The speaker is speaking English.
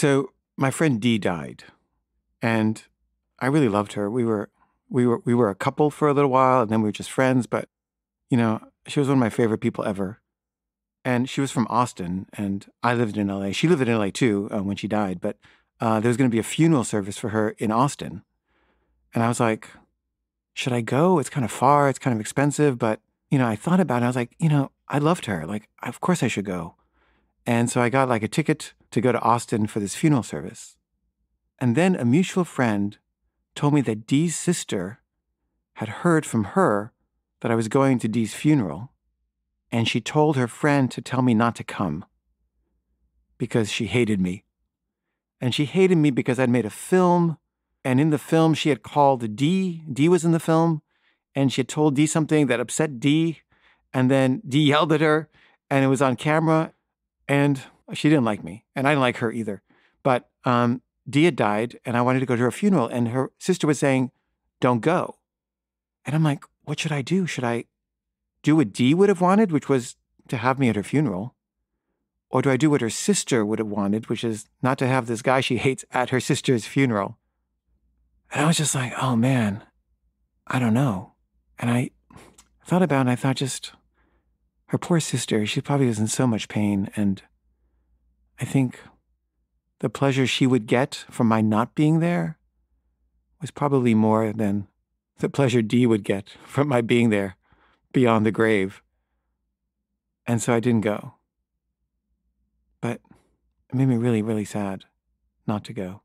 So my friend Dee died, and I really loved her. We were a couple for a little while, and then we were just friends. But she was one of my favorite people ever. And she was from Austin, and I lived in LA. She lived in LA too when she died. But there was going to be a funeral service for her in Austin, and I was like, should I go? It's kind of far. It's kind of expensive. But I thought about it. I was like, I loved her. Like, of course I should go. And so I got like a ticket to go to Austin for this funeral service. And then a mutual friend told me that Dee's sister had heard from her that I was going to Dee's funeral, and she told her friend to tell me not to come because she hated me. And she hated me because I'd made a film, and in the film she had called Dee. Dee was in the film, and she had told Dee something that upset Dee, and then Dee yelled at her, and it was on camera, and she didn't like me, and I didn't like her either. But Dee had died, and I wanted to go to her funeral, and her sister was saying, don't go. And I'm like, what should I do? Should I do what Dee would have wanted, which was to have me at her funeral? Or do I do what her sister would have wanted, which is not to have this guy she hates at her sister's funeral? And I was just like, oh man, I don't know. And I thought about it, and I thought just, her poor sister, she probably was in so much pain. And I think the pleasure she would get from my not being there was probably more than the pleasure Dee would get from my being there beyond the grave. And so I didn't go. But it made me really, really sad not to go.